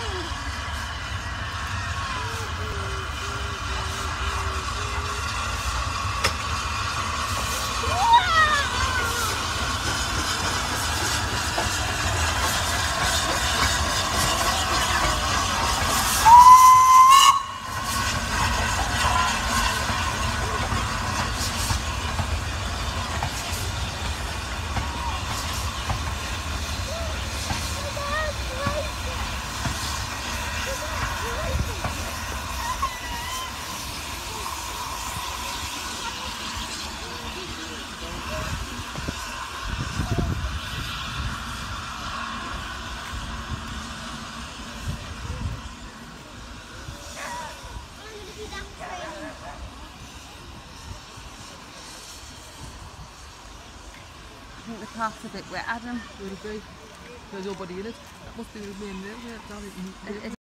I think the park's a bit wet, Adam. Would it be? There's nobody in it. That must be the main road.